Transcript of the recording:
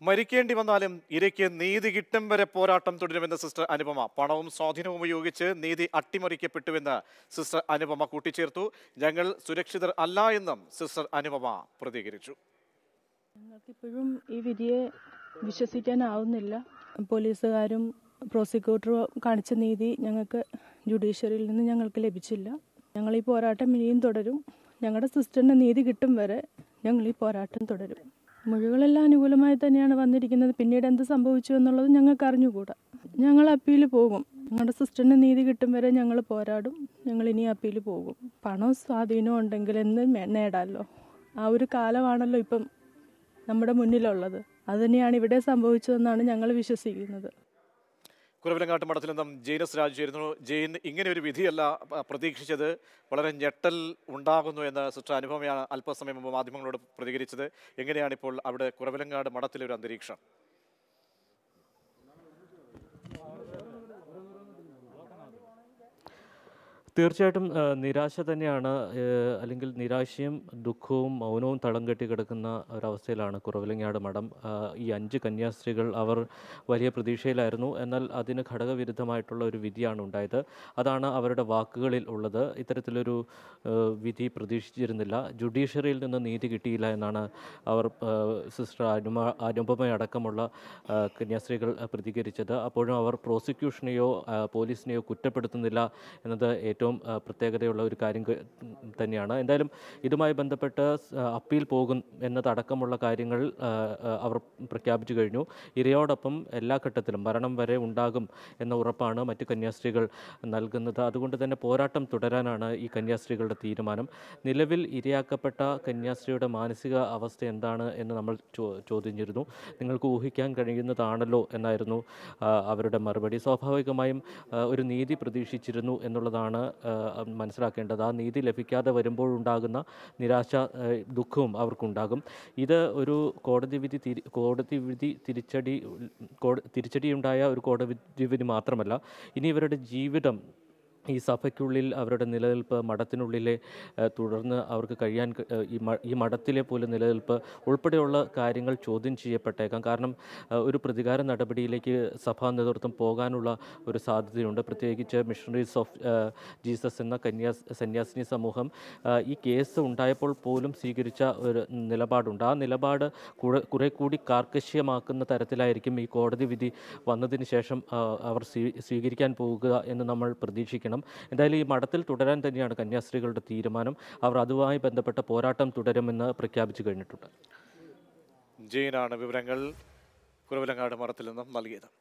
മരിക്കേണ്ടി വന്നാലും ഇരയ്ക്ക് നീതി കിട്ടും വരെ പോരാട്ടം തുടരുമെന്ന് സിസ്റ്റർ അനുപമ. പണവും സ്വാധീനവും ഉപയോഗിച്ച് നീതി അട്ടിമറിക്കപ്പെട്ടുവെന്ന് സിസ്റ്റർ അനുപമ കൂട്ടിച്ചേർത്തു. ഞങ്ങൾ സുരക്ഷിതർ അല്ല എന്നും സിസ്റ്റർ അനുപമ പ്രതികരിച്ചു. ഞങ്ങൾക്കിപ്പോഴും ഈ വിധിയെ വിശ്വസിക്കാനാവുന്നില്ല. പോലീസുകാരും പ്രോസിക്യൂട്ടറും കാണിച്ച നീതി ഞങ്ങൾക്ക് ജുഡീഷ്യറിയിൽ നിന്ന് ഞങ്ങൾക്ക് ലഭിച്ചില്ല. ഞങ്ങൾ ഈ പോരാട്ടം ഇനിയും തുടരും. ഞങ്ങളുടെ സിസ്റ്ററിന് നീതി കിട്ടും വരെ ഞങ്ങൾ ഈ പോരാട്ടം തുടരും. മൊഴികളെല്ലാം അനുകൂലമായി തന്നെയാണ് വന്നിരിക്കുന്നത്. പിന്നീട് എന്ത് സംഭവിച്ചു എന്നുള്ളത് ഞങ്ങൾക്ക് അറിഞ്ഞുകൂടാ. ഞങ്ങൾ അപ്പീൽ പോകും. ഞങ്ങളുടെ സിസ്റ്ററിന് നീതി കിട്ടും വരെ ഞങ്ങൾ പോരാടും. ഞങ്ങൾ ഇനി അപ്പീൽ പോകും. പണവും സ്വാധീനവും ഉണ്ടെങ്കിൽ എന്ത് നേടാമല്ലോ. ആ ഒരു കാലമാണല്ലോ ഇപ്പം നമ്മുടെ മുന്നിലുള്ളത്. അതുതന്നെയാണ് ഇവിടെ സംഭവിച്ചതെന്നാണ് ഞങ്ങൾ വിശ്വസിക്കുന്നത്. കുറവിലങ്ങാട്ട് മഠത്തിൽ നിന്നും ജെയിനസ് രാജു ചേരുന്നു. ജെയിൻ, ഇങ്ങനെ ഒരു വിധിയല്ല പ്രതീക്ഷിച്ചത്. വളരെ ഞെട്ടൽ ഉണ്ടാകുന്നു എന്ന് സിസ്റ്റർ അനുപമയാണ് അല്പസമയം മുമ്പ് മാധ്യമങ്ങളോട് പ്രതികരിച്ചത്. എങ്ങനെയാണ് ഇപ്പോൾ അവിടെ കുറവിലങ്ങാട് മഠത്തിലെ ഒരു അന്തരീക്ഷം? തീർച്ചയായിട്ടും നിരാശ തന്നെയാണ്. അല്ലെങ്കിൽ നിരാശയും ദുഃഖവും മൗനവും തളം കെട്ടി കിടക്കുന്ന ഒരവസ്ഥയിലാണ് കുറവിലങ്ങാട് മഠം. ഈ 5 കന്യാസ്ത്രീകൾ അവർ വലിയ പ്രതീക്ഷയിലായിരുന്നു. എന്നാൽ അതിന് ഘടകവിരുദ്ധമായിട്ടുള്ള ഒരു വിധിയാണ് ഉണ്ടായത്. അതാണ് അവരുടെ വാക്കുകളിൽ ഉള്ളത്. ഇത്തരത്തിലൊരു വിധി പ്രതീക്ഷിച്ചിരുന്നില്ല. ജുഡീഷ്യറിയിൽ നിന്ന് നീതി കിട്ടിയില്ല എന്നാണ് അവർ സിസ്റ്റർ അനുപമയടക്കമുള്ള കന്യാസ്ത്രീകൾ പ്രതികരിച്ചത്. അപ്പോഴും അവർ പ്രോസിക്യൂഷനെയോ പോലീസിനെയോ കുറ്റപ്പെടുത്തുന്നില്ല എന്നത് ഏറ്റവും പ്രത്യേകതയുള്ള ഒരു കാര്യം തന്നെയാണ്. എന്തായാലും ഇതുമായി ബന്ധപ്പെട്ട് അപ്പീൽ പോകും എന്നതടക്കമുള്ള കാര്യങ്ങൾ അവർ പ്രഖ്യാപിച്ചു കഴിഞ്ഞു. ഇരയോടൊപ്പം എല്ലാ ഘട്ടത്തിലും മരണം വരെ ഉണ്ടാകും എന്ന ഉറപ്പാണ് മറ്റ് കന്യാസ്ത്രീകൾ നൽകുന്നത്. അതുകൊണ്ട് തന്നെ പോരാട്ടം തുടരാനാണ് ഈ കന്യാസ്ത്രീകളുടെ തീരുമാനം. നിലവിൽ ഇരയാക്കപ്പെട്ട കന്യാസ്ത്രീയുടെ മാനസിക അവസ്ഥ എന്താണ് എന്ന് നമ്മൾ ചോദ്യം ചെയ്തിരുന്നു. നിങ്ങൾക്ക് ഊഹിക്കാൻ കഴിയുന്നതാണല്ലോ എന്നായിരുന്നു അവരുടെ മറുപടി. സ്വാഭാവികമായും ഒരു നീതി പ്രതീക്ഷിച്ചിരുന്നു എന്നുള്ളതാണ് മനസ്സിലാക്കേണ്ടത്. ആ നീതി ലഭിക്കാതെ വരുമ്പോഴുണ്ടാകുന്ന നിരാശ, ദുഃഖവും അവർക്കുണ്ടാകും. ഇത് ഒരു കോടതി വിധി തിരിച്ചടിയുണ്ടായ ഒരു കോടതി വിധി മാത്രമല്ല, ഇനി ഇവരുടെ ജീവിതം, ഈ സഭയ്ക്കുള്ളിൽ അവരുടെ നിലനിൽപ്പ്, മഠത്തിനുള്ളിലെ തുടർന്ന് അവർക്ക് കഴിയാൻ ഈ മഠത്തിലെ പോലും നിലനിൽപ്പ് ഉൾപ്പെടെയുള്ള കാര്യങ്ങൾ ചോദ്യം ചെയ്യപ്പെട്ടേക്കാം. കാരണം ഒരു പ്രതികാര നടപടിയിലേക്ക് സഭാ നേതൃത്വം പോകാനുള്ള ഒരു സാധ്യതയുണ്ട്. പ്രത്യേകിച്ച് മിഷണറീസ് ഓഫ് ജീസസ് എന്ന സന്യാസിനി സമൂഹം ഈ കേസ് ഉണ്ടായപ്പോൾ പോലും സ്വീകരിച്ച ഒരു നിലപാടുണ്ട്. ആ നിലപാട് കുറെ കൂടി കാർക്കശ്യമാക്കുന്ന തരത്തിലായിരിക്കും ഈ കോടതി വിധി വന്നതിന് ശേഷം അവർ സ്വീകരിക്കാൻ പോകുക എന്ന് നമ്മൾ പ്രതീക്ഷിക്കണം. എന്തായാലും ഈ മഠത്തിൽ തുടരാൻ തന്നെയാണ് കന്യാസ്ത്രീകളുടെ തീരുമാനം. അവർ അതുമായി ബന്ധപ്പെട്ട പോരാട്ടം തുടരുമെന്ന് പ്രഖ്യാപിച്ചു കഴിഞ്ഞിട്ടുണ്ട്. ജെയിനാണ് വിവരങ്ങൾ കുറവിലങ്ങാട് മഠത്തിൽ നിന്നും നൽകിയത്.